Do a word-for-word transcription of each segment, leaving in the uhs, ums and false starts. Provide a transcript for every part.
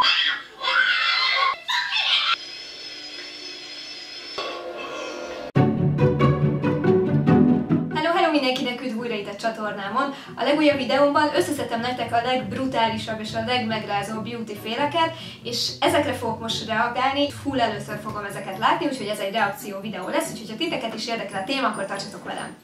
Mindenkinek üdv újra itt a csatornámon. A legújabb videómban összeszedtem nektek a legbrutálisabb és a legmegrázóbb beauty féleket, és ezekre fogok most reagálni. Full először fogom ezeket látni, úgyhogy ez egy reakció videó lesz, úgyhogy ha titeket is érdekel a téma, akkor tartsatok velem.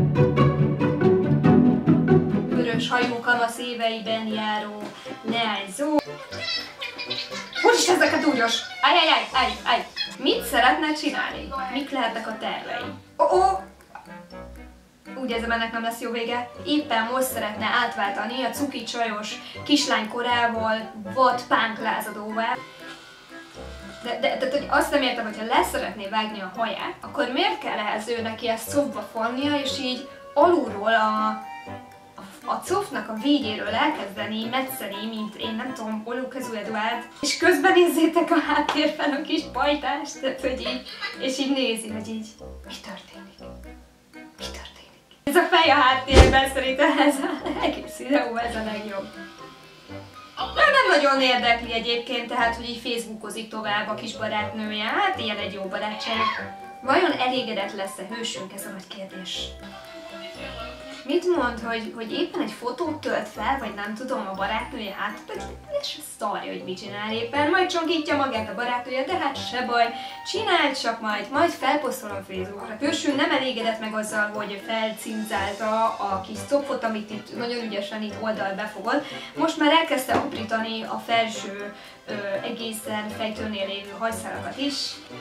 Vörös hajú, kamasz éveiben járó leányzó. Úristen, ezek a dúgyos! Áj, áj, áj, áj, áj! Mit szeretne csinálni? Mik lehetnek a tervei? Oh, oh. Úgy érzem, ennek nem lesz jó vége. Éppen most szeretne átváltani a cuki csajos kislány korával vad punk lázadóvá. De, de, de, de azt nem értem, hogyha leszeretné vágni a haját, akkor miért kell ehhez ő neki ezt szobba fonnia, és így alulról a, a, a cofnak a végéről elkezdeni metszeni, mint én nem tudom, Olókezű Eduárd. És közben nézzétek a háttérben a kis pajtást, tehát, hogy így, és így nézi, hogy így, mi történik? Mi történik? Ez a fej a háttérben, szerintem ez az egész videó, ez a legjobb. De nem nagyon érdekli egyébként, tehát hogy így facebookozik tovább a kis barátnője, hát ilyen egy jó barátság. Vajon elégedett lesz-e hősünk, ez a nagy kérdés? Mit mond, hogy, hogy éppen egy fotót tölt fel, vagy nem tudom, a barátnője hát, ez se szarja, hogy mit csinál éppen, majd csonkítja magát a barátnője, de hát se baj, csinálj csak majd, majd felposztolom Facebookra. Hősünk nem elégedett meg azzal, hogy felcincálta a kis copot, amit itt nagyon ügyesen itt oldal befogott. Most már elkezdte aprítani a felső ö, egészen fejtőnél lévő hajszálakat is.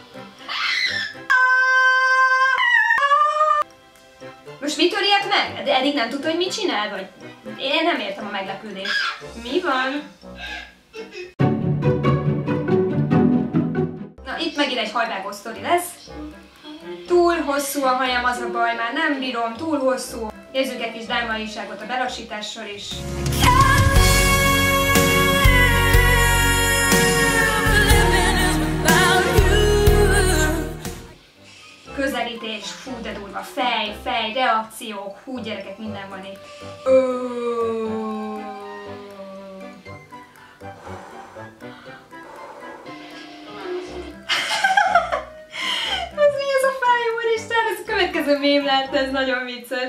Most mit töriek meg? De eddig nem tudta, hogy mit csinál, vagy? Én nem értem a meglepődést. Mi van? Na, itt megint egy hajvágó sztori lesz. Túl hosszú a hajam, az a baj, már nem bírom, túl hosszú. Érzünk egy kis drámaiságot a belassítással is. Közelítés, hú de durva, fej, fej, reakciók, hú gyerekek, minden van itt. Ez mi ez a fej, úristen, ez a következő mém lett, ez nagyon vicces.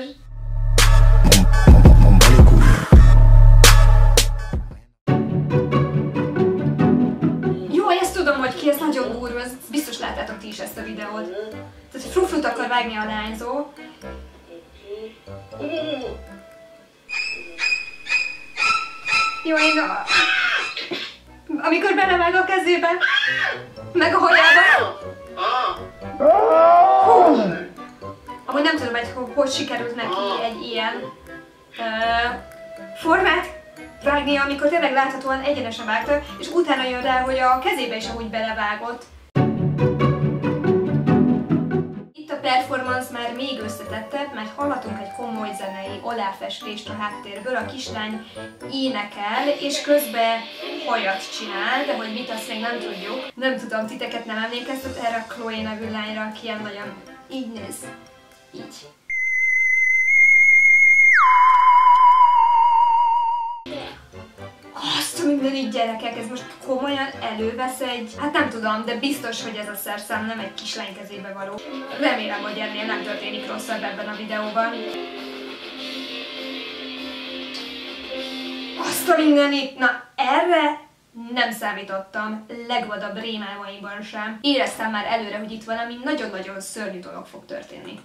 Jó, ezt tudom, hogy ki, ez nagyon durva, biztos láttátok ti is ezt a videót. Tehát frufrut akar vágni a lányzó. Jó, én a... amikor belevág a kezébe, meg a hajába. Hú. Amúgy nem tudom, hogy hogy sikerült neki egy ilyen uh, formát vágnia, amikor tényleg láthatóan egyenesen vágta, és utána jön rá, hogy a kezébe is amúgy belevágott. A performance már még összetettebb, mert hallatunk egy komoly zenei aláfestést a háttérből, a kislány énekel, és közben hajat csinál, de hogy mit, azt még nem tudjuk. Nem tudom, titeket nem emlékeztet erre a Chloe nevű lányra, aki ilyen nagyon így néz. Így. Azt a mindenit gyerekek, ez most komolyan elővesz egy... Hát nem tudom, de biztos, hogy ez a szerszám nem egy kislány kezébe való. Remélem, hogy ennél nem történik rosszabb ebben a videóban. Azt a mindenit! Na, erre nem számítottam, legvadabb rémálmaimban sem. Éreztem már előre, hogy itt valami nagyon-nagyon szörnyű dolog fog történni.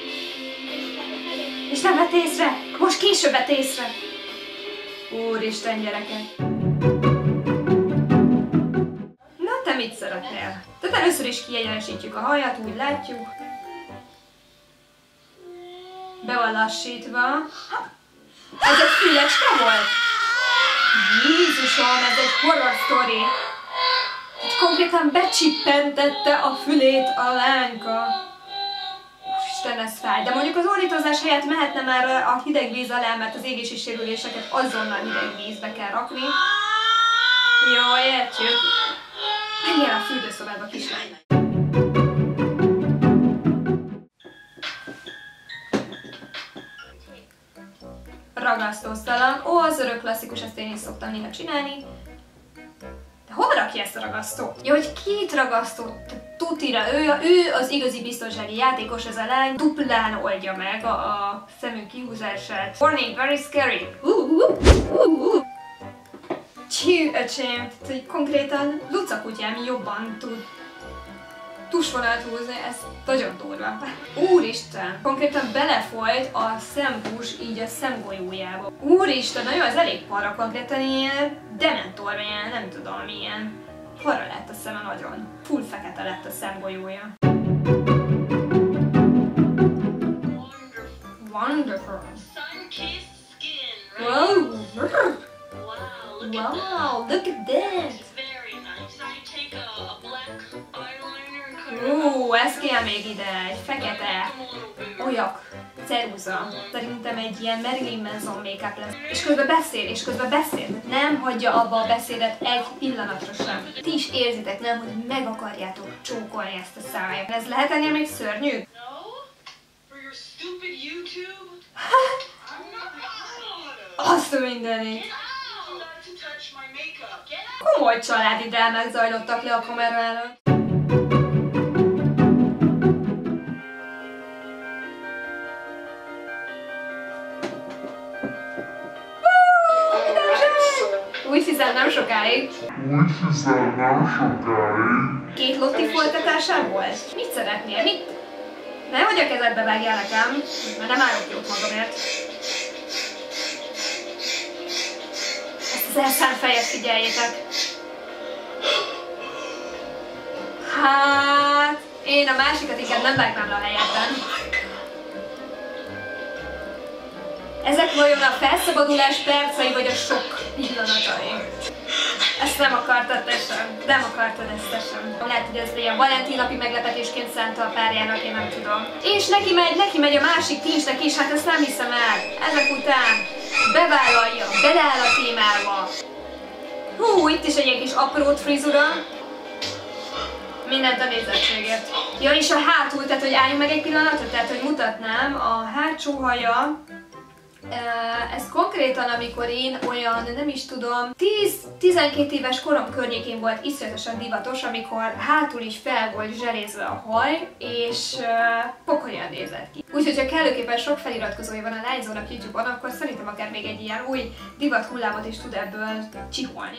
És nem vett észre! Most később vett észre! Úristen, gyerekek! Na, te mit szeretnél? Tehát először is kiegyenesítjük a hajat, úgy látjuk. Be van lassítva. Ez egy fülecske volt? Jézusom, ez egy horror sztori. Konkrétan becsippentette a fülét a lányka. Isten, ez fáj. De mondjuk az ordítozás helyett mehetne már a hideg víz alá, mert az égési sérüléseket azonnal hideg vízbe kell rakni. Jó, értjük. Menjél a fürdőszobába, kislány. Ragasztószalag. Ó, az örök klasszikus, ezt én is szoktam néha csinálni. De hova ki ezt a ragasztót. Jó, hogy két ragasztót tutira, ő, ő az igazi biztonsági játékos, ez a lány duplán oldja meg a, a szemünk kihúzását. Warning, very scary. Uh, uh, uh, uh. Csí, öcsém, hogy konkrétan Luca kutyám jobban tud tusvonalat húzni, ez nagyon durva. Úristen, konkrétan belefolyt a szemhús így a szemgolyójába. Úristen, nagyon az elég para, konkrétan ilyen dementor, ilyen nem tudom, ilyen para lett a szeme nagyon. Full fekete lett a szemgolyója. Wonderful. Sun-kissed skin, right? Wow. Wow, look at that. Wow, look at that. It's very nice. I take a, a black eyeliner and cut it Ó, out. ez kell még ide, egy fekete olyak, ceruza. Szerintem egy ilyen Marilyn Manson make-up lesz. És közben beszél, és közben beszél. Nem hagyja abba a beszédet egy pillanatra sem. Ti is érzitek, nem, hogy meg akarjátok csókolni ezt a száját. Ez lehet ennél még szörnyű? No? For your stupid YouTube? I'm not proud. Azt a mindenit. Get out! Not to touch my makeup. Get out! Komoly családi drámák zajlottak le a kamera előtt. Úgy hiszem nem sokáig. Úgy hiszem nem sokáig. Két lotti folytatásán volt? Mit szeretnél? Mit? Nehogy a kezedbe vágjál nekem, mert nem állok jót magamért. Ezt az elszánt fejet figyeljétek. Hát, én a másikat inkább nem vágnám le a helyetben. Ezek vajon a felszabadulás percei, vagy a sok pillanatai? Ezt nem akartad te sem. Nem akartad ezt te sem. Lehet, hogy ez ilyen Valentin napi meglepetésként szánta a párjának, én nem tudom. És neki megy, neki megy a másik tincsnek is, hát ezt nem hiszem el. Ezek után bevállalja, beleáll a témába. Hú, itt is egy kis aprót frizura. Mindent a nézettségért. Ja, és a hátul, tehát hogy álljunk meg egy pillanatra, tehát hogy mutatnám, a hátsó haja, ez konkrétan, amikor én olyan, nem is tudom, tíz-tizenkét éves korom környékén volt iszonyatosan divatos, amikor hátul is fel volt zselézve a haj, és uh, pokolyan nézett ki. Úgyhogy ha kellőképpen sok feliratkozója van a lányzónak YouTube-on, akkor szerintem akár még egy ilyen új divat hullámot is tud ebből csiholni.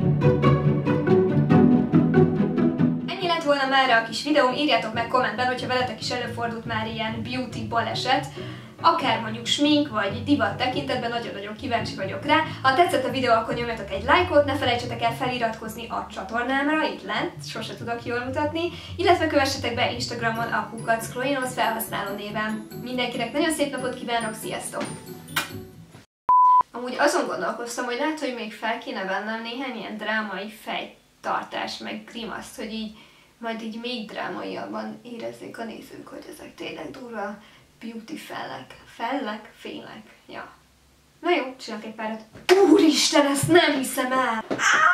Ennyi lett volna már a kis videóm, írjátok meg kommentben, hogyha veletek is előfordult már ilyen beauty baleset, akár mondjuk smink vagy divat tekintetben, nagyon-nagyon kíváncsi vagyok rá. Ha tetszett a videó, akkor nyomjatok egy lájkot, ne felejtsetek el feliratkozni a csatornámra, itt lent, sose tudok jól mutatni, illetve kövessetek be Instagramon a kukacchloénosz felhasználó néven. Mindenkinek nagyon szép napot kívánok, sziasztok! Amúgy azon gondolkoztam, hogy lehet, hogy még fel kéne vennem néhány ilyen drámai fejtartást, meg grimaszt, hogy így majd így még drámaiabban érezzék a nézők, hogy ezek tényleg durva beauty fellek. Fellek? Félek. Ja. Na jó, csinálok egy párat. Úristen, ezt nem hiszem el! Á!